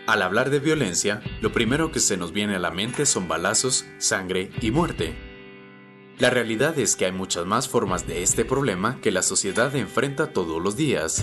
Al hablar de violencia, lo primero que se nos viene a la mente son balazos, sangre y muerte. La realidad es que hay muchas más formas de este problema que la sociedad enfrenta todos los días.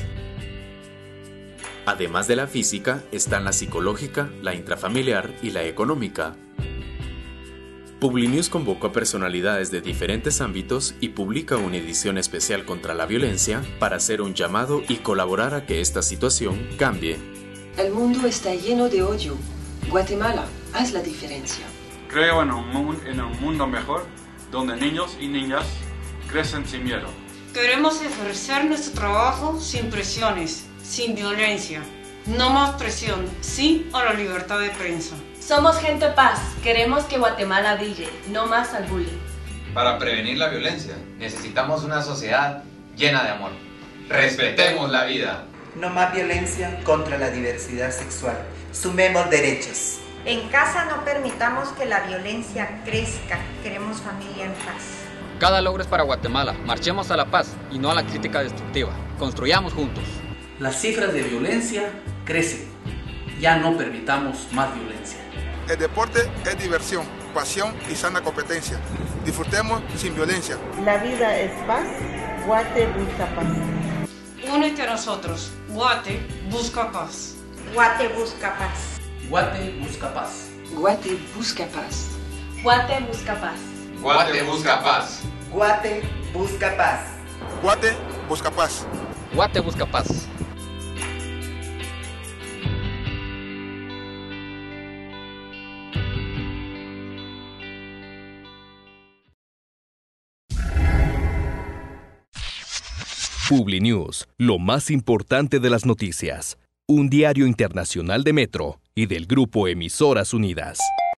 Además de la física, están la psicológica, la intrafamiliar y la económica. Publinews convocó a personalidades de diferentes ámbitos y publica una edición especial contra la violencia para hacer un llamado y colaborar a que esta situación cambie. El mundo está lleno de odio. Guatemala, haz la diferencia. Creo en un mundo mejor, donde niños y niñas crecen sin miedo. Queremos ejercer nuestro trabajo sin presiones, sin violencia. No más presión, sí a la libertad de prensa. Somos gente paz, queremos que Guatemala brille, no más al bullying. Para prevenir la violencia, necesitamos una sociedad llena de amor. Respetemos la vida. No más violencia contra la diversidad sexual. Sumemos derechos. En casa no permitamos que la violencia crezca. Queremos familia en paz. Cada logro es para Guatemala. Marchemos a la paz y no a la crítica destructiva. Construyamos juntos. Las cifras de violencia crecen. Ya no permitamos más violencia. El deporte es diversión, pasión y sana competencia. Disfrutemos sin violencia. La vida es paz. Guate busca paz. Únete a nosotros. Guate busca paz. Guate busca paz. Guate busca paz. Guate busca paz. Guate busca paz. Guate busca paz. Guate busca paz. Guate busca paz. Guate busca paz. Publinews, lo más importante de las noticias. Un diario internacional de Metro y del Grupo Emisoras Unidas.